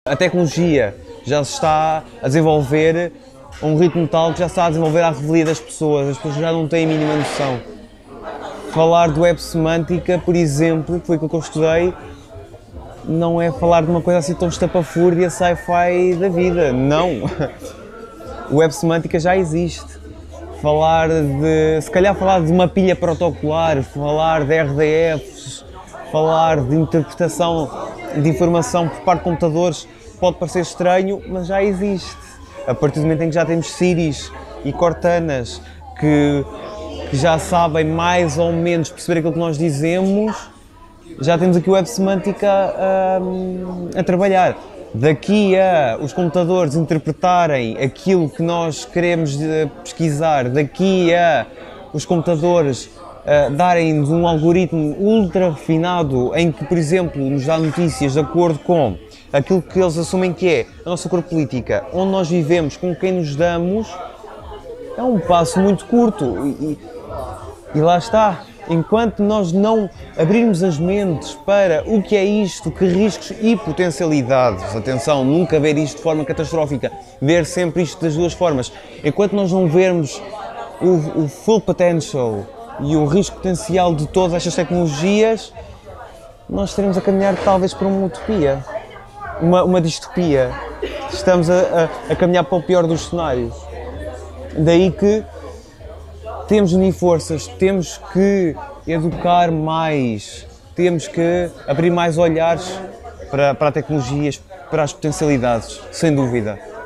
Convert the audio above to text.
A tecnologia já se está a desenvolver a um ritmo tal que já se está a desenvolver à revelia das pessoas. As pessoas já não têm a mínima noção. Falar de web semântica, por exemplo, que foi aquilo que eu estudei, não é falar de uma coisa assim tão estapafúrdia, sci-fi da vida. Não! Web semântica já existe. Se calhar falar de uma pilha protocolar, falar de RDFs, falar de interpretação de informação por parte de computadores pode parecer estranho, mas já existe. A partir do momento em que já temos Siris e Cortanas que já sabem mais ou menos perceber aquilo que nós dizemos, já temos aqui o web semântica a trabalhar. Daqui a os computadores interpretarem aquilo que nós queremos pesquisar, daqui a os computadores darem-nos um algoritmo ultra refinado em que, por exemplo, nos dá notícias de acordo com aquilo que eles assumem que é a nossa cor política, onde nós vivemos, com quem nos damos, é um passo muito curto e lá está. Enquanto nós não abrirmos as mentes para o que é isto, que riscos e potencialidades, atenção, nunca ver isto de forma catastrófica, ver sempre isto das duas formas, enquanto nós não vermos o full potential e o risco potencial de todas estas tecnologias, nós estaremos a caminhar talvez para uma utopia, uma distopia. Estamos a caminhar para o pior dos cenários. Daí que temos de unir forças, temos que educar mais, temos que abrir mais olhares para a tecnologia, para as potencialidades, sem dúvida.